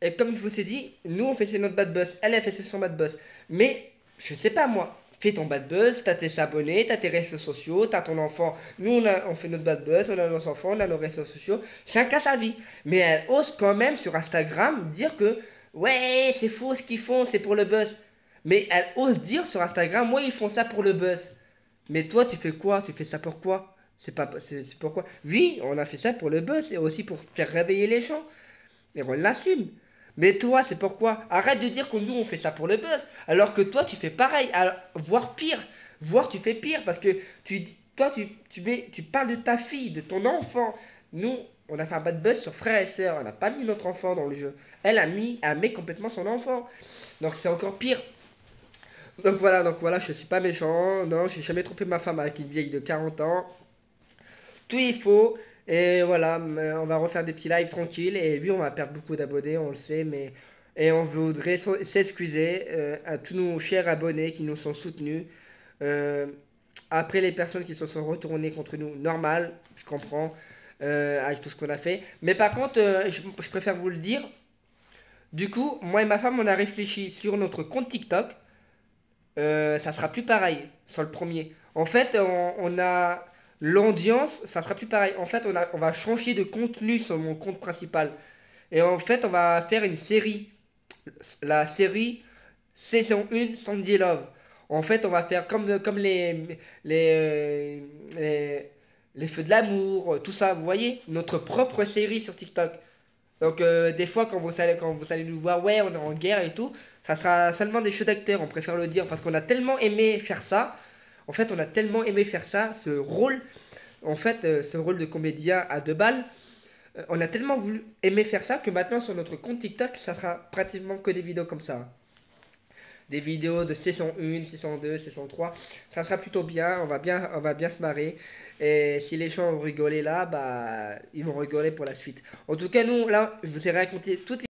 Et comme je vous ai dit, nous on fait c'est notre bad buzz, elle fait c'est son bad buzz. Mais je sais pas moi, fais ton bad buzz, t'as tes abonnés, t'as tes réseaux sociaux, t'as ton enfant. Nous on fait notre bad buzz, on a nos enfants, on a nos réseaux sociaux, chacun sa vie. Mais elle ose quand même sur Instagram dire que ouais c'est faux ce qu'ils font, c'est pour le buzz. Mais elle ose dire sur Instagram, ouais ils font ça pour le buzz. Mais toi tu fais quoi? Tu fais ça pour quoi? C'est pourquoi? Oui, on a fait ça pour le buzz et aussi pour faire réveiller les gens. Et on l'assume. Mais toi, c'est pourquoi? Arrête de dire que nous, on fait ça pour le buzz. Alors que toi, tu fais pareil. Alors, voire pire. Voire tu fais pire. Parce que toi, tu parles de ta fille, de ton enfant. Nous, on a fait un bad buzz sur frère et sœur. On n'a pas mis notre enfant dans le jeu. Elle met complètement son enfant. Donc c'est encore pire. Donc voilà, je suis pas méchant. Non, j'ai jamais trompé ma femme avec une vieille de 40 ans. Tout il faut. Et voilà, on va refaire des petits lives tranquilles. Et oui, on va perdre beaucoup d'abonnés, on le sait, mais. Et on voudrait s'excuser à tous nos chers abonnés qui nous sont soutenus. Euh, Après les personnes qui se sont retournées contre nous, normal, je comprends, avec tout ce qu'on a fait. Mais par contre, je préfère vous le dire. Du coup, moi et ma femme, on a réfléchi sur notre compte TikTok. Ça sera plus pareil sur le premier. En fait, on a l'audience, ça sera plus pareil. En fait, on va changer de contenu sur mon compte principal. Et en fait, on va faire une série. La série saison 1 Sandy Love. En fait, on va faire comme les, les, les feux de l'amour, tout ça. Vous voyez, notre propre série sur TikTok. Donc des fois quand vous allez nous voir, ouais, on est en guerre et tout, ça sera seulement des jeux d'acteurs, on préfère le dire, parce qu'on a tellement aimé faire ça. En fait, on a tellement aimé faire ça, ce rôle, en fait, ce rôle de comédien à deux balles. On a tellement voulu aimer faire ça que maintenant sur notre compte TikTok, ça sera pratiquement que des vidéos comme ça. Des vidéos de saison 1, saison 2, saison 3. Ça sera plutôt bien, on va bien se marrer. Et si les gens ont rigolé là, bah, ils vont rigoler pour la suite. En tout cas, nous, là, je vous ai raconté toutes